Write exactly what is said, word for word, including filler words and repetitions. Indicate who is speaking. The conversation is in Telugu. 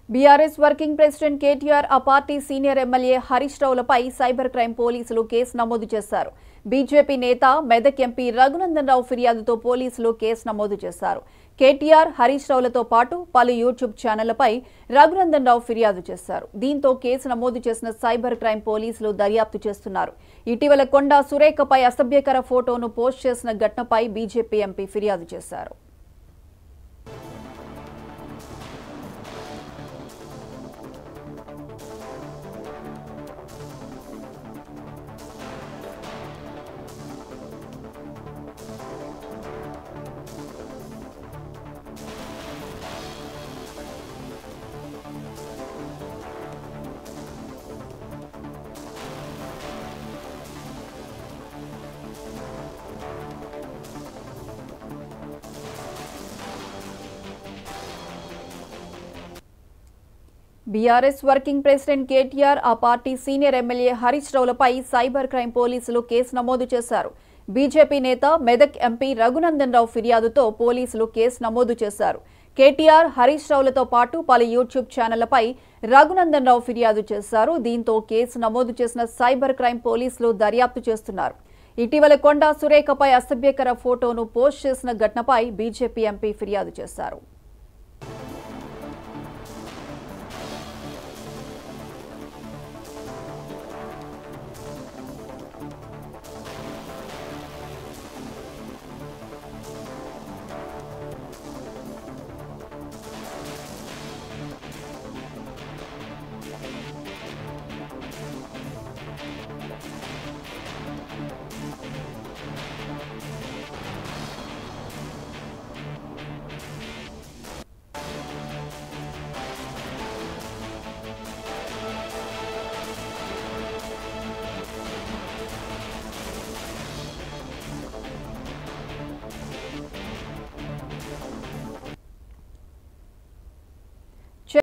Speaker 1: B R S working president K T R ఆ పార్టీ సీనియర్ ఎమ్మెల్యే హరీష్ రావులపై సైబర్ క్రైమ్ పోలీసులు కేసు నమోదు చేశారు. బీజేపీ నేత మెదక్ ఎంపీ రఘునందన్ రావు ఫిర్యాదుతో పోలీసులు కేసు నమోదు చేశారు. K T R హరీష్ రావులతో పాటు పలు యూట్యూబ్ ఛానళ్లపై రఘునందన్ రావు ఫిర్యాదు చేశారు. దీంతో కేసు నమోదు చేసిన సైబర్ క్రైమ్ పోలీసులు దర్యాప్తు చేస్తున్నారు. ఇటీవల కొండా సురేఖపై అసభ్యకర ఫోటోను పోస్ట్ చేసిన ఘటనపై బీజేపీ ఎంపీ ఫిర్యాదు చేశారు. B R S working president K T R ఆ పార్టీ సీనియర్ ఎమ్మెల్యే హరీష్ రావులపై సైబర్ క్రైమ్ పోలీసులు కేసు నమోదు చేశారు. బీజేపీ నేత మెదక్ ఎంపీ రఘునందన్ రావు ఫిర్యాదుతో పోలీసులు కేసు నమోదు చేశారు. K T R హరీష్ రావులతో పాటు పలు యూట్యూబ్ ఛానళ్లపై రఘునందన్ రావు ఫిర్యాదు చేశారు. దీంతో కేసు నమోదు చేసిన సైబర్ క్రైమ్ పోలీసులు దర్యాప్తు చేస్తున్నారు. ఇటీవల కొండా సురేఖపై అసభ్యకర ఫోటోను పోస్ట్ చేసిన ఘటనపై బీజేపీ ఎంపీ ఫిర్యాదు చేశారు.